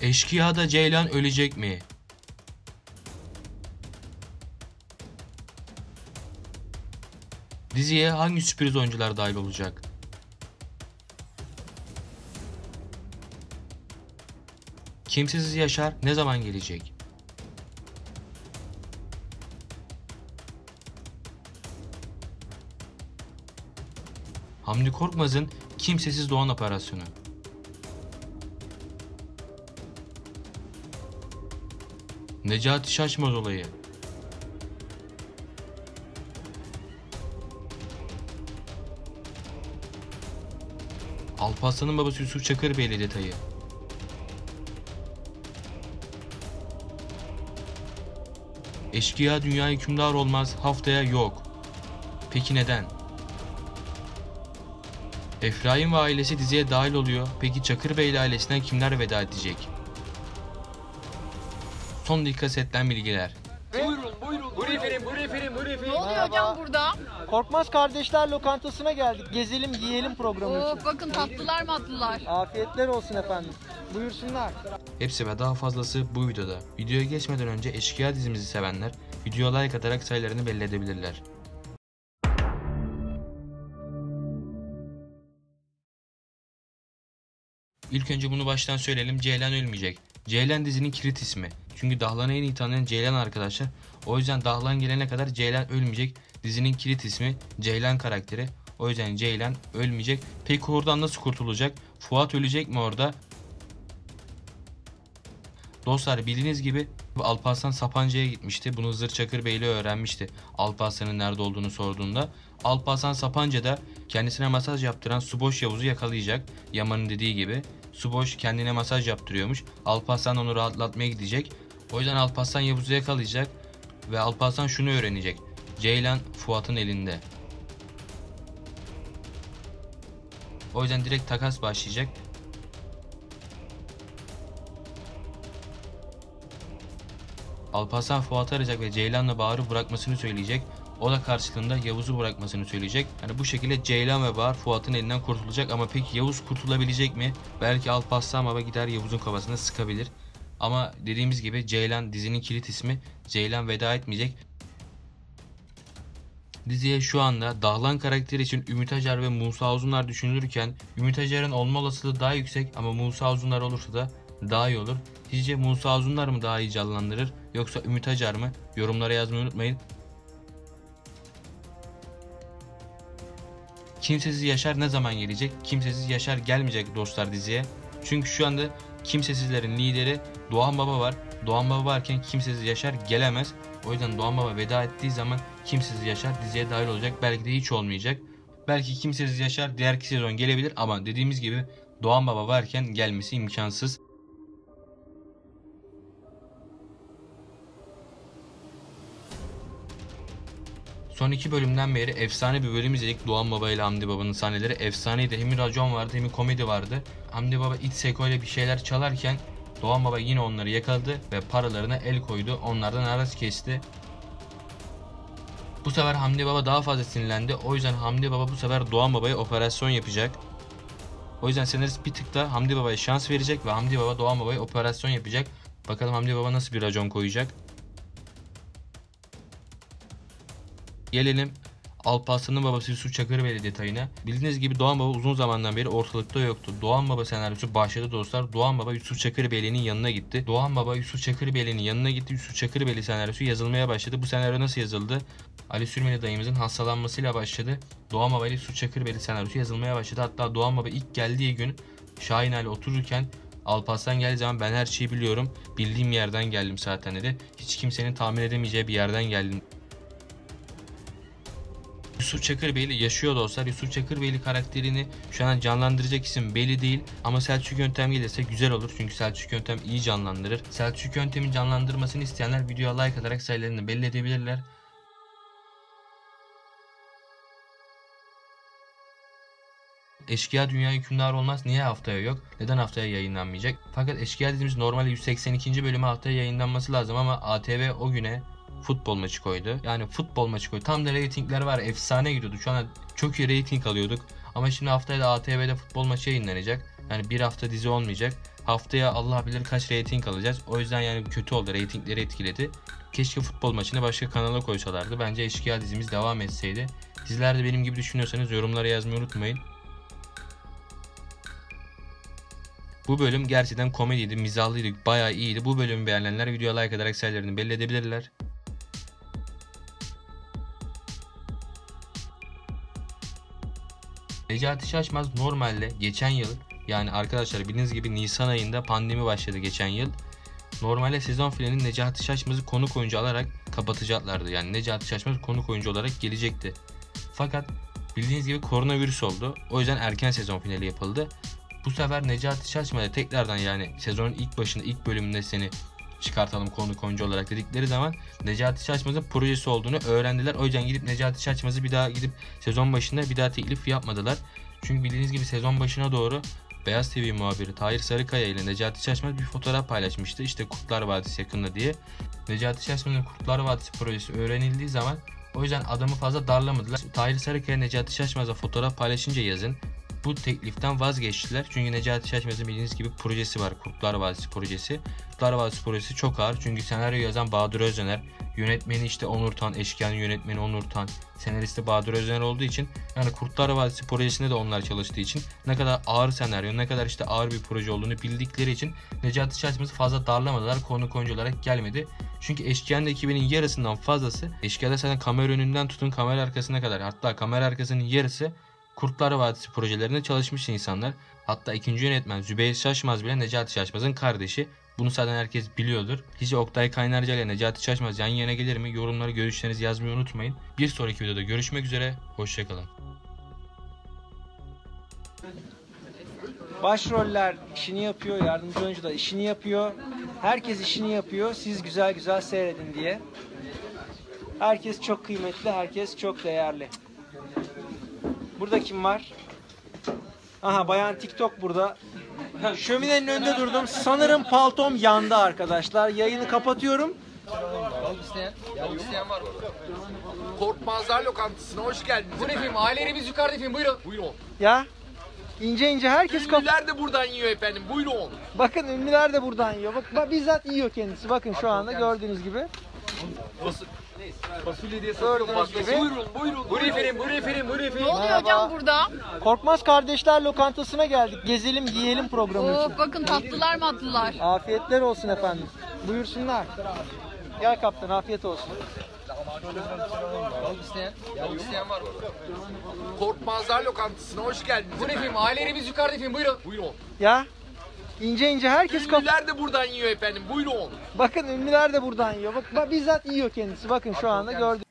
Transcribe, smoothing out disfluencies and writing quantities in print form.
Eşkıya'da Ceylan ölecek mi? Diziye hangi sürpriz oyuncular dahil olacak? Kimsesiz Yaşar ne zaman gelecek? Hamdi Korkmaz'ın Kimsesiz Doğan operasyonu. Necati Şaşmaz olayı. Alparslan'ın babası Yusuf Çakırbeyli detayı. Eşkıya dünya hükümdar olmaz haftaya yok. Peki neden? Efraim ve ailesi diziye dahil oluyor. Peki Çakırbeyli ailesinden kimler veda edecek? Son dakika setten bilgiler. Buyurun. Buyur efendim. Ne oluyor hocam burada? Korkmaz Kardeşler Lokantası'na geldik. Gezelim, yiyelim programı için. Oo, bakın tatlılar matlılar. Afiyetler olsun efendim. Buyursunlar. Hepsi ve daha fazlası bu videoda. Videoya geçmeden önce Eşkıya dizimizi sevenler videoya like atarak sayılarını belli edebilirler. İlk önce bunu baştan söyleyelim. Ceylan ölmeyecek. Ceylan dizinin kilit ismi. Çünkü Dahlan'ı en iyi tanıyan Ceylan arkadaşlar. O yüzden Dahlan gelene kadar Ceylan ölmeyecek. Dizinin kilit ismi Ceylan karakteri. O yüzden Ceylan ölmeyecek. Peki oradan nasıl kurtulacak? Fuat ölecek mi orada? Dostlar bildiğiniz gibi Alparslan Sapanca'ya gitmişti. Bunu Hızır Çakırbeyli öğrenmişti. Alparslan'ın nerede olduğunu sorduğunda. Alparslan Sapanca'da kendisine masaj yaptıran Suboş Yavuz'u yakalayacak. Yaman'ın dediği gibi. Suboş kendine masaj yaptırıyormuş. Alparslan onu rahatlatmaya gidecek. O yüzden Alparslan Yavuz'u yakalayacak. Ve Alparslan şunu öğrenecek. Ceylan Fuat'ın elinde. O yüzden direkt takas başlayacak. Alparslan Fuat'ı arayacak ve Ceylan'la Bahar'ı bırakmasını söyleyecek. O da karşılığında Yavuz'u bırakmasını söyleyecek. Yani bu şekilde Ceylan ve Bahar Fuat'ın elinden kurtulacak ama peki Yavuz kurtulabilecek mi? Belki Alparslan baba gider Yavuz'un kafasına sıkabilir. Ama dediğimiz gibi Ceylan dizinin kilit ismi. Ceylan veda etmeyecek. Diziye şu anda Dahlan karakteri için Ümit Acar ve Musa Uzunlar düşünülürken Ümit Acar'ın olma olasılığı daha yüksek ama Musa Uzunlar olursa da daha iyi olur. Sizce Musa Uzunlar mı daha iyi canlandırır yoksa Ümit Acar mı? Yorumlara yazmayı unutmayın. Kimsesiz Yaşar ne zaman gelecek? Kimsesiz Yaşar gelmeyecek dostlar diziye. Çünkü şu anda kimsesizlerin lideri Doğan Baba var. Doğan Baba varken Kimsesiz Yaşar gelemez. O yüzden Doğan Baba veda ettiği zaman Kimsesiz Yaşar diziye dahil olacak. Belki de hiç olmayacak. Belki Kimsesiz Yaşar diğer sezon gelebilir ama dediğimiz gibi Doğan Baba varken gelmesi imkansız. Son 2 bölümden beri efsane bir bölüm izledik. Doğan Baba ile Hamdi Baba'nın sahneleri efsaneydi. Hem racon vardı hem komedi vardı. Hamdi Baba iç seko ile bir şeyler çalarken Doğan Baba yine onları yakaladı ve paralarına el koydu. Onlardan aras kesti. Bu sefer Hamdi Baba daha fazla sinirlendi. O yüzden Hamdi Baba bu sefer Doğan Baba'ya operasyon yapacak. O yüzden senarist bir tık da Hamdi Baba'ya şans verecek ve Hamdi Baba Doğan Baba'ya operasyon yapacak. Bakalım Hamdi Baba nasıl bir racon koyacak. Gelelim Alparslan'ın babası Yusuf Çakırbeyli detayına. Bildiğiniz gibi Doğan Baba uzun zamandan beri ortalıkta yoktu. Doğan Baba senaryosu başladı dostlar. Doğan Baba Yusuf Çakırbeyli'nin yanına gitti. Doğan Baba Yusuf Çakırbeyli'nin yanına gitti. Yusuf Çakırbeyli senaryosu yazılmaya başladı. Bu senaryo nasıl yazıldı? Ali Sürmeli dayımızın hastalanmasıyla başladı. Doğan Baba ile Yusuf Çakırbeyli senaryosu yazılmaya başladı. Hatta Doğan Baba ilk geldiği gün Şahin Ali otururken Alparslan geldiği zaman ben her şeyi biliyorum. Bildiğim yerden geldim zaten dedi. Hiç kimsenin tahmin edemeyeceği bir yerden geldim. Yusuf Çakırbeyli yaşıyor dostlar. Yusuf Çakırbeyli karakterini şu an canlandıracak isim belli değil. Ama Selçuk Yöntem gelirse güzel olur. Çünkü Selçuk Yöntem iyi canlandırır. Selçuk Yöntem'in canlandırmasını isteyenler videoya like atarak sayılarını belli edebilirler. Eşkıya dünya hükümdar olmaz. Niye haftaya yok? Neden haftaya yayınlanmayacak? Fakat Eşkıya dizimiz normalde 182. bölümü haftaya yayınlanması lazım ama ATV o güne futbol maçı koydu. Yani futbol maçı koydu. Tam da reytingler var. Efsane gidiyordu. Şu an çok iyi reyting alıyorduk. Ama şimdi haftaya da ATV'de futbol maçı yayınlanacak. Yani bir hafta dizi olmayacak. Haftaya Allah bilir kaç reyting alacağız. O yüzden yani kötü oldu. Reytingleri etkiledi. Keşke futbol maçını başka kanala koysalardı. Bence Eşkıya dizimiz devam etseydi. Sizler de benim gibi düşünüyorsanız yorumlara yazmayı unutmayın. Bu bölüm gerçekten komediydi, mizahlıydı, bayağı iyiydi. Bu bölümü beğenenler videoya like ederek sayılarını belli edebilirler. Necati Şaşmaz normalde geçen yıl, yani arkadaşlar bildiğiniz gibi Nisan ayında pandemi başladı geçen yıl. Normalde sezon finalini Necati Şaşmaz'ı konuk oyuncu alarak kapatacaklardı. Yani Necati Şaşmaz konuk oyuncu olarak gelecekti. Fakat bildiğiniz gibi koronavirüs oldu. O yüzden erken sezon finali yapıldı. Bu sefer Necati Şaşmaz'a tekrardan, yani sezonun ilk başında, ilk bölümünde seni çıkartalım konuk oyuncu olarak dedikleri zaman Necati Şaşmaz'ın projesi olduğunu öğrendiler. O yüzden gidip Necati Şaşmaz'ı bir daha gidip sezon başında bir daha teklif yapmadılar. Çünkü bildiğiniz gibi sezon başına doğru Beyaz TV muhabiri Tahir Sarıkaya ile Necati Şaşmaz bir fotoğraf paylaşmıştı. İşte Kurtlar Vadisi yakında diye. Necati Şaşmaz'ın Kurtlar Vadisi projesi öğrenildiği zaman o yüzden adamı fazla darlamadılar. Tahir Sarıkaya Necati Şaşmaz'a fotoğraf paylaşınca yazın bu tekliften vazgeçtiler. Çünkü Necati Şaşmaz'ın bildiğiniz gibi projesi var. Kurtlar Vadisi projesi. Kurtlar Vadisi projesi çok ağır. Çünkü senaryo yazan Bahadır Özdener. Yönetmeni işte Onur Tan. Eşkıya'nın yönetmeni Onur Tan. Senaristi Bahadır Özdener olduğu için, yani Kurtlar Vadisi projesinde de onlar çalıştığı için ne kadar ağır senaryo, ne kadar işte ağır bir proje olduğunu bildikleri için Necati Şaşmaz'ı fazla darlamadılar. Konuk oyuncu olarak gelmedi. Çünkü Eşkıya'nın ekibinin yarısından fazlası, Eşkıya'da zaten kamera önünden tutun kamera arkasına kadar, hatta kamera arkasının yarısı Kurtlar Vadisi projelerinde çalışmış insanlar. Hatta ikinci yönetmen Zübeyir Şaşmaz bile Necati Şaşmaz'ın kardeşi. Bunu zaten herkes biliyordur. Hiç Oktay Kaynarca ile Necati Şaşmaz yan yana gelir mi? Yorumlara görüşlerinizi yazmayı unutmayın. Bir sonraki videoda görüşmek üzere. Hoşçakalın. Başroller işini yapıyor, yardımcı oyuncu da işini yapıyor. Herkes işini yapıyor. Siz güzel güzel seyredin diye. Herkes çok kıymetli, herkes çok değerli. Burada kim var? Aha, bayan TikTok burada. Şöminenin önünde durdum. Sanırım paltom yandı arkadaşlar. Yayını kapatıyorum. İsteyen var mı? Korkmazlar Lokantası'na hoş geldiniz. Bu ne film? Ailelerimiz yukarıda film. Buyurun. Buyurun. Ya ince ince herkes Ünlüler de buradan yiyor efendim. Buyurun. Bakın ünlüler de buradan yiyor. Bak bizzat yiyor kendisi. Bakın şu anda gördüğünüz gibi. Fasulye diye Gördüğünüz gibi. Buyurun, buyurun. Buyurun efendim. Buyurun efendim. Buyurun efendim. Ne oluyor Merhaba. hocam burada? Korkmaz Kardeşler Lokantası'na geldik. Gezelim yiyelim programı için. Oo, bakın tatlılar matlılar. Afiyetler olsun efendim. Buyursunlar. Gel kaptan, afiyet olsun. İsteyen var mı? Korkmazlar Lokantası'na hoş geldiniz. Bu ne film? Ailelerimiz yukarıda film. Buyurun. Buyurun. Ya ince ince herkes Ünlüler de buradan yiyor efendim. Buyurun. Bakın ünlüler de buradan yiyor. Bak bizzat yiyor kendisi. Bakın şu anda gördüğünüz